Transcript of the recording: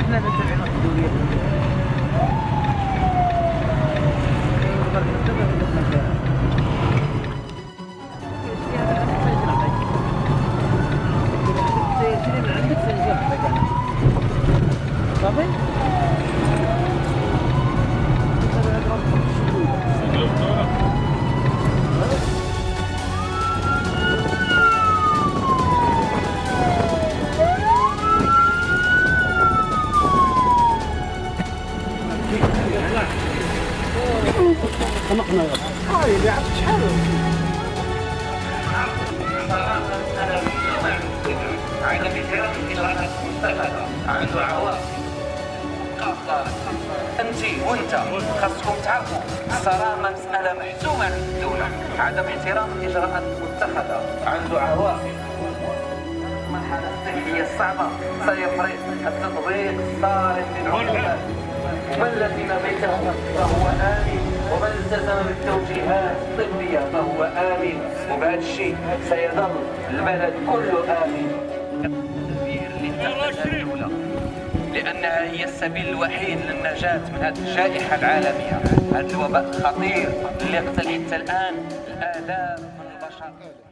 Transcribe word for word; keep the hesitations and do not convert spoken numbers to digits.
احنا نتبع الحدودية. طمقنا يا هاي اللي عرفت شحال عدم احترام الاجراءات المتخذه عنده عواقب خطيره. انت وانت خاصكم تعرفوا الصراحه مساله محسومه عند الدوله. عدم احترام الاجراءات المتخذه عنده عواقب. المرحله الصحيه الصعبه سيفرض التطبيق الصارم للعقوبات. ومن لزم بيته فهو آمن، ومن التزم بالتوجيهات الطبية فهو آمن، وبهذا الشيء سيظل البلد كله آمن. التدبير اللي اتخذتها الدولة لأنها هي السبيل الوحيد للنجاة من هذه الجائحة العالمية، هذا الوباء الخطير اللي يقتل حتى الآن الآلاف من البشر.